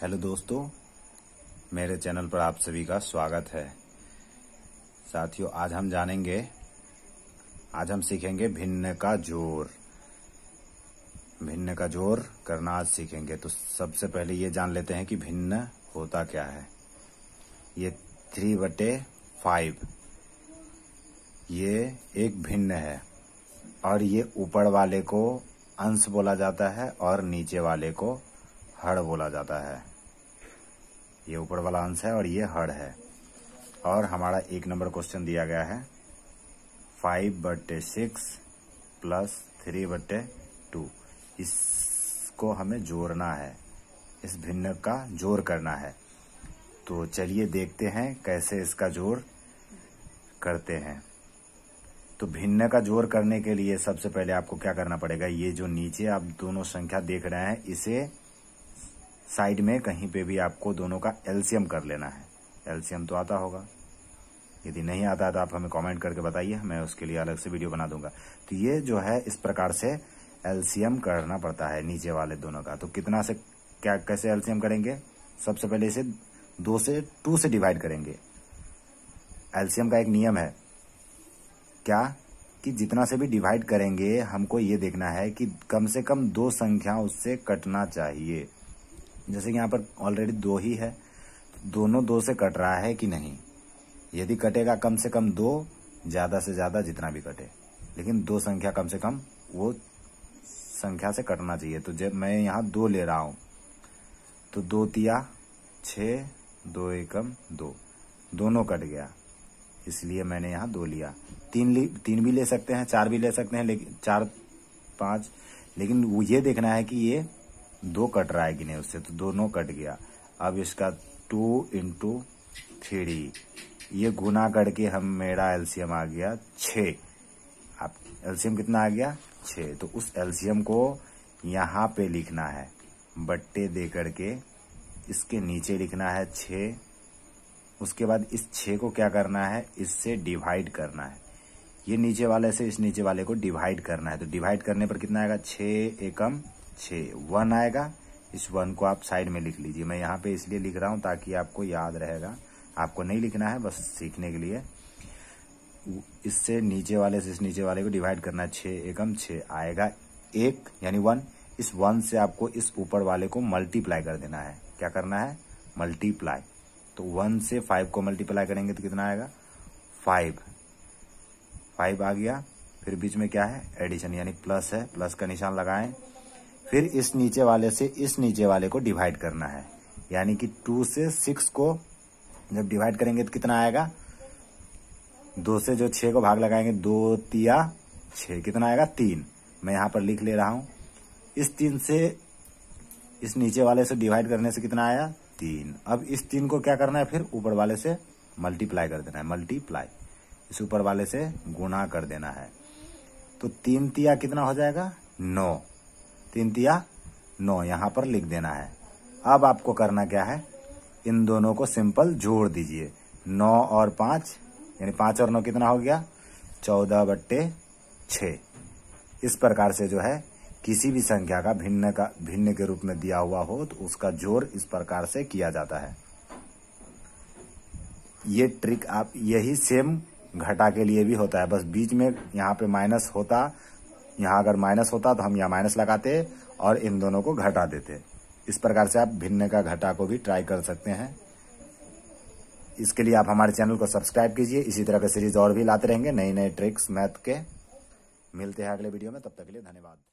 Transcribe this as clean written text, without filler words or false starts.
Hello दोस्तों, मेरे channel पर आप सभी का स्वागत है। साथियों, आज हम सीखेंगे भिन्न का जोड़। भिन्न का जोड़ करना आज सीखेंगे। तो सबसे पहले ये जान लेते हैं कि भिन्न होता क्या है। ये 3/5 ये एक भिन्न है और ये ऊपर वाले को अंश बोला जाता है और नीचे वाले को हर बोला जाता है। ये ऊपर वाला अंश है और ये हर है। और हमारा 1 नंबर क्वेश्चन दिया गया है 5/6 प्लस 3/2। इसको हमें जोड़ना है, इस भिन्न का जोड़ करना है। तो चलिए देखते हैं कैसे इसका जोड़ करते हैं। तो भिन्न का जोड़ करने के लिए सबसे पहले आपको क्या करना पड़ेगा, ये जो नीचे आप दोनों संख्या देख रहे हैं, इसे साइड में कहीं पे भी आपको दोनों का एलसीएम कर लेना है। एलसीएम तो आता होगा, यदि नहीं आता है तो आप हमें कमेंट करके बताइए, मैं उसके लिए अलग से वीडियो बना दूंगा। तो ये जो है इस प्रकार से एलसीएम करना पड़ता है नीचे वाले दोनों का। तो कितना से क्या कैसे एलसीएम करेंगे, सबसे पहले इसे 2 से डिवाइड करेंगे। एलसीएम का एक नियम है क्या कि जितना से भी डिवाइड करेंगे हमको ये देखना है कि कम से कम 2 संख्या उससे कटना चाहिए। जैसे कि यहाँ पर ऑलरेडी 2 ही है, दोनों 2 से कट रहा है कि नहीं। यदि कटेगा कम से कम 2, ज्यादा से ज्यादा जितना भी कटे, लेकिन 2 संख्या कम से कम वो संख्या से कटना चाहिए। तो जब मैं यहाँ 2 ले रहा हूं तो 2 तिया 6, 2 एकम 2, दोनों कट गया, इसलिए मैंने यहाँ 2 लिया। 3 भी ले सकते हैं, 4 भी ले सकते हैं, लेकिन 4, 5, लेकिन वो ये देखना है कि ये 2 कट रहा है कि नहीं उससे। तो दोनों कट गया। अब इसका 2 × 3 ये गुना करके हम मेरा एलसीएम आ गया 6। आप एलसीएम कितना आ गया 6। तो उस एलसीएम को यहाँ पे लिखना है, बट्टे दे करके इसके नीचे लिखना है 6। उसके बाद इस 6 को क्या करना है, इससे डिवाइड करना है। ये नीचे वाले से इस नीचे वाले को डिवाइड करना है। तो डिवाइड करने पर कितना आएगा, 6 एकम 6, 1 आएगा। इस 1 को आप साइड में लिख लीजिए। मैं यहाँ पे इसलिए लिख रहा हूँ ताकि आपको याद रहेगा, आपको नहीं लिखना है, बस सीखने के लिए। इससे नीचे वाले से इस नीचे वाले को डिवाइड करना है, 6 एकम 6 आएगा 1 यानी 1। इस 1 से आपको इस ऊपर वाले को मल्टीप्लाई कर देना है। क्या करना है, मल्टीप्लाई। तो 1 से 5 को मल्टीप्लाई करेंगे तो कितना आएगा, 5 आ गया। फिर बीच में क्या है, एडिशन यानी प्लस है, प्लस का निशान लगाएं। फिर इस नीचे वाले से इस नीचे वाले को डिवाइड करना है, यानी कि 2 से 6 को जब डिवाइड करेंगे तो कितना आएगा, 2 से जो 6 को भाग लगाएंगे, 2 तिया 6, कितना आएगा 3। मैं यहाँ पर लिख ले रहा हूं। इस 3 से इस नीचे वाले से डिवाइड करने से कितना आया, 3। अब इस 3 को क्या करना है, फिर ऊपर वाले से मल्टीप्लाई कर देना है, मल्टीप्लाई। इस ऊपर वाले से गुणा कर देना है। तो 3 तिया कितना हो जाएगा, 9। 3 तिया 9 यहाँ पर लिख देना है। अब आपको करना क्या है, इन दोनों को सिंपल जोड़ दीजिए। 9 और 5 यानी 5 और 9 कितना हो गया, 14/6। इस प्रकार से जो है किसी भी संख्या का भिन्न के रूप में दिया हुआ हो तो उसका जोड़ इस प्रकार से किया जाता है। ये ट्रिक आप यही सेम घटा के लिए भी होता है, बस बीच में यहाँ पे माइनस होता, यहाँ अगर माइनस होता तो हम यहाँ माइनस लगाते और इन दोनों को घटा देते। इस प्रकार से आप भिन्न का घटा को भी ट्राई कर सकते हैं। इसके लिए आप हमारे चैनल को सब्सक्राइब कीजिए। इसी तरह के सीरीज और भी लाते रहेंगे, नए नए ट्रिक्स मैथ के। मिलते हैं अगले वीडियो में, तब तक के लिए धन्यवाद।